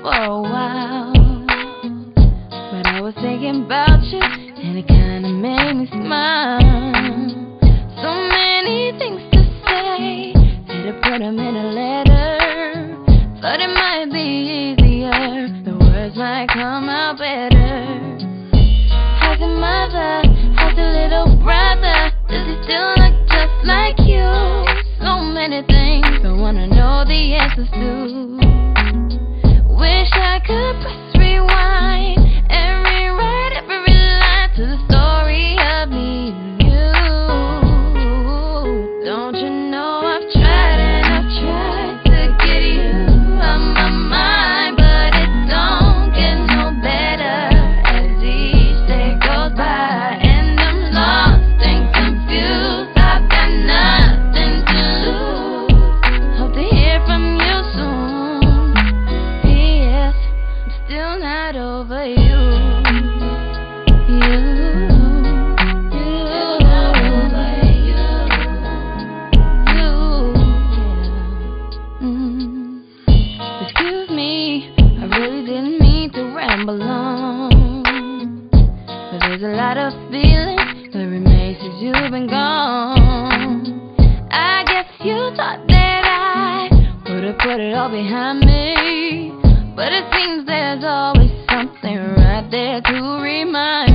for a while, but I was thinking about you, and it kinda made me smile. So many things to say, better put them in a letter. Thought it might be easier, the words might come out better. How's your mother? How's your little brother? Does he still look just like you? So many things I wanna know the answers to. Wish I could press rewind and rewrite every line to the story of me and you. Don't you know I've tried and I've tried to get you out my mind, but it don't get no better as each day goes by, and I'm lost and confused. I've got nothing to lose. Hope to hear from you soon. P.S. I'm still not over you. Excuse me, I really didn't mean to ramble on, but there's a lot of feelings that remain since you've been gone. I guess you thought that I would've put it all behind me, but it seems there's always something right there to remind